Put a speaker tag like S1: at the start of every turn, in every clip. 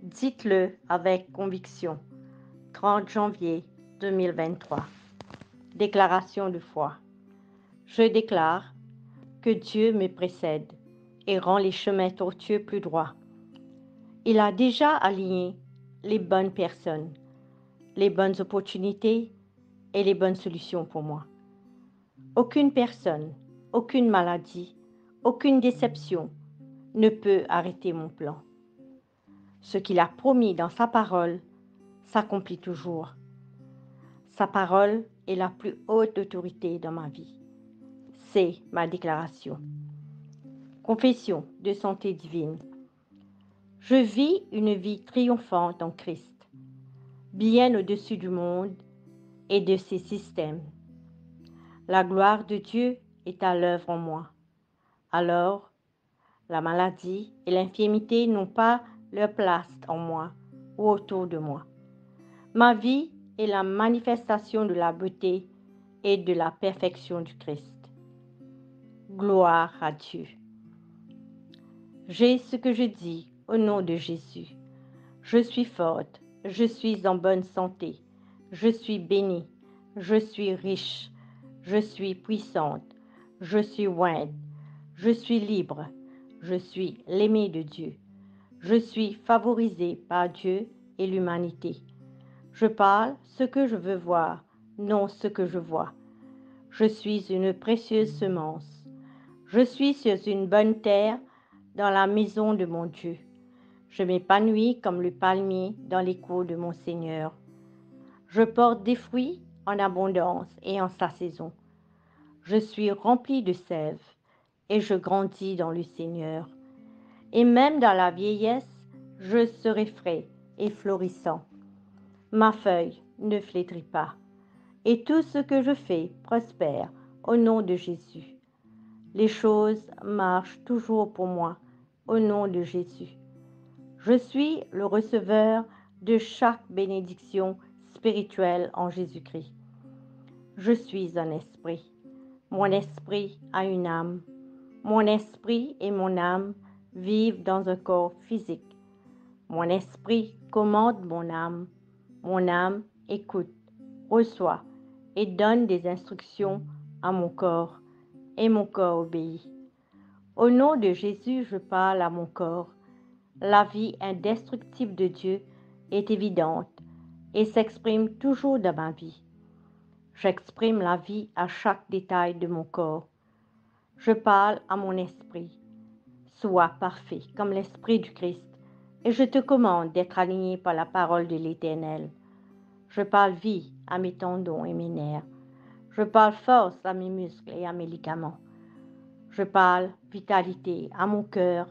S1: Dites-le avec conviction. 30 janvier 2023. Déclaration de foi. Je déclare que Dieu me précède et rend les chemins tortueux plus droits. Il a déjà aligné les bonnes personnes, les bonnes opportunités et les bonnes solutions pour moi. Aucune personne, aucune maladie, aucune déception ne peut arrêter mon plan. Ce qu'il a promis dans sa parole s'accomplit toujours. Sa parole est la plus haute autorité dans ma vie. C'est ma déclaration. Confession de santé divine. Je vis une vie triomphante en Christ, bien au-dessus du monde et de ses systèmes. La gloire de Dieu est à l'œuvre en moi. Alors, la maladie et l'infirmité n'ont pas leur place en moi ou autour de moi. Ma vie est la manifestation de la beauté et de la perfection du Christ. Gloire à Dieu. J'ai ce que je dis au nom de Jésus. Je suis forte, je suis en bonne santé, je suis bénie, je suis riche, je suis puissante, je suis ointe, je suis libre, je suis l'aimée de Dieu. Je suis favorisée par Dieu et l'humanité. Je parle ce que je veux voir, non ce que je vois. Je suis une précieuse semence. Je suis sur une bonne terre dans la maison de mon Dieu. Je m'épanouis comme le palmier dans les cours de mon Seigneur. Je porte des fruits en abondance et en sa saison. Je suis rempli de sève et je grandis dans le Seigneur. Et même dans la vieillesse, je serai frais et florissant. Ma feuille ne flétrit pas, et tout ce que je fais prospère au nom de Jésus. Les choses marchent toujours pour moi au nom de Jésus. Je suis le receveur de chaque bénédiction spirituelle en Jésus-Christ. Je suis un esprit. Mon esprit a une âme. Mon esprit et mon âme vivent dans un corps physique. Mon esprit commande mon âme. Mon âme écoute, reçoit et donne des instructions à mon corps, et mon corps obéit. Au nom de Jésus, je parle à mon corps. La vie indestructible de Dieu est évidente et s'exprime toujours dans ma vie. J'exprime la vie à chaque détail de mon corps. Je parle à mon esprit. Sois parfait comme l'esprit du Christ, et je te commande d'être aligné par la parole de l'Éternel. Je parle vie à mes tendons et mes nerfs. Je parle force à mes muscles et à mes ligaments. Je parle vitalité à mon cœur.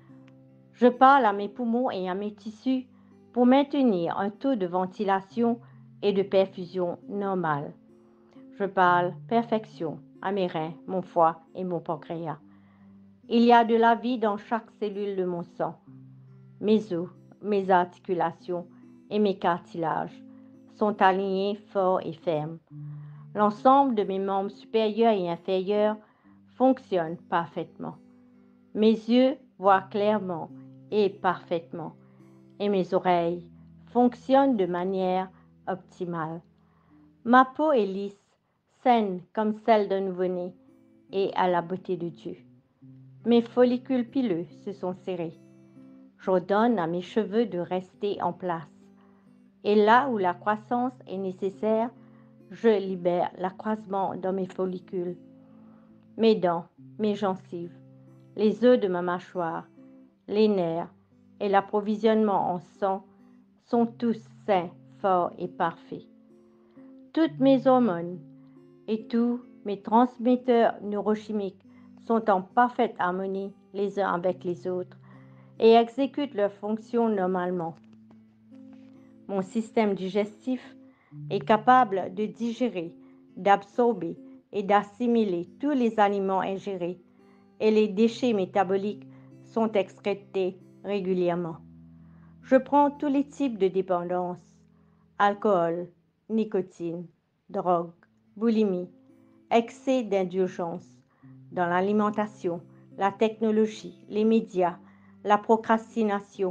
S1: Je parle à mes poumons et à mes tissus pour maintenir un taux de ventilation et de perfusion normal. Je parle perfection à mes reins, mon foie et mon pancréas. Il y a de la vie dans chaque cellule de mon sang. Mes os, mes articulations et mes cartilages sont alignés forts et fermes. L'ensemble de mes membres supérieurs et inférieurs fonctionne parfaitement. Mes yeux voient clairement et parfaitement, et mes oreilles fonctionnent de manière optimale. Ma peau est lisse, saine comme celle d'un nouveau-né, et à la beauté de Dieu. Mes follicules pileux se sont serrés. J'ordonne à mes cheveux de rester en place. Et là où la croissance est nécessaire, je libère l'accroissement dans mes follicules. Mes dents, mes gencives, les os de ma mâchoire, les nerfs et l'approvisionnement en sang sont tous sains, forts et parfaits. Toutes mes hormones et tous mes transmetteurs neurochimiques sont en parfaite harmonie les uns avec les autres et exécutent leurs fonctions normalement. Mon système digestif est capable de digérer, d'absorber et d'assimiler tous les aliments ingérés et les déchets métaboliques sont excrétés régulièrement. Je prends tous les types de dépendance, alcool, nicotine, drogue, boulimie, excès d'indulgence dans l'alimentation, la technologie, les médias, la procrastination,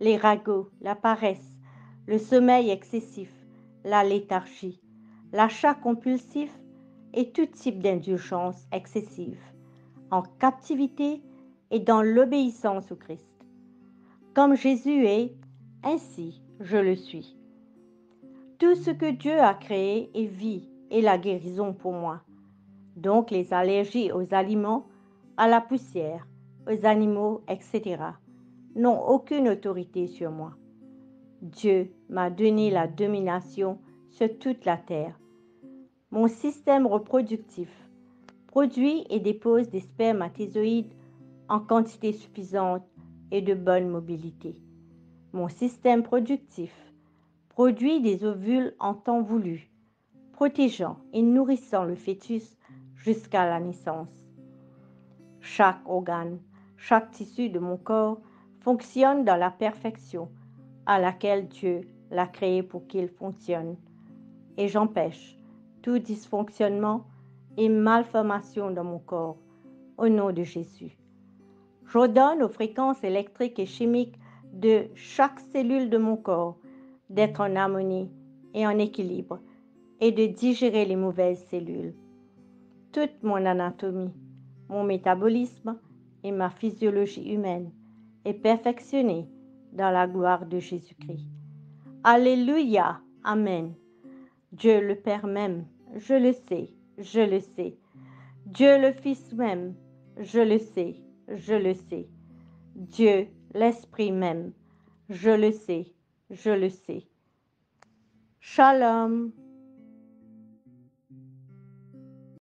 S1: les ragots, la paresse, le sommeil excessif, la léthargie, l'achat compulsif et tout type d'indulgence excessive, en captivité et dans l'obéissance au Christ. Comme Jésus est, ainsi je le suis. Tout ce que Dieu a créé est vie et la guérison pour moi. Donc les allergies aux aliments, à la poussière, aux animaux, etc. n'ont aucune autorité sur moi. Dieu m'a donné la domination sur toute la terre. Mon système reproductif produit et dépose des spermatozoïdes en quantité suffisante et de bonne mobilité. Mon système productif produit des ovules en temps voulu, protégeant et nourrissant le fœtus jusqu'à la naissance. Chaque organe, chaque tissu de mon corps fonctionne dans la perfection à laquelle Dieu l'a créé pour qu'il fonctionne, et j'empêche tout dysfonctionnement et malformation dans mon corps, au nom de Jésus. J'ordonne aux fréquences électriques et chimiques de chaque cellule de mon corps d'être en harmonie et en équilibre et de digérer les mauvaises cellules. Toute mon anatomie, mon métabolisme et ma physiologie humaine est perfectionnée dans la gloire de Jésus-Christ. Alléluia, Amen. Dieu le Père même, je le sais, je le sais. Dieu le Fils même, je le sais, je le sais. Dieu l'Esprit même, je le sais, je le sais. Shalom.